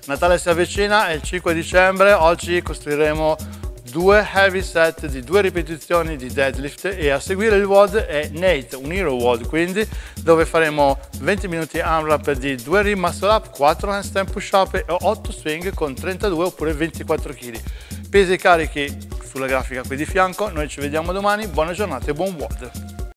Natale si avvicina, è il 5 dicembre, oggi costruiremo 2 heavy set di 2 ripetizioni di deadlift e a seguire il WOD è Nate, un hero WOD, quindi dove faremo 20 minuti AMRAP di 2 rim muscle up, 4 handstand push up e 8 swing con 32 oppure 24 kg. Pesi e carichi sulla grafica qui di fianco, noi ci vediamo domani, buona giornata e buon WOD!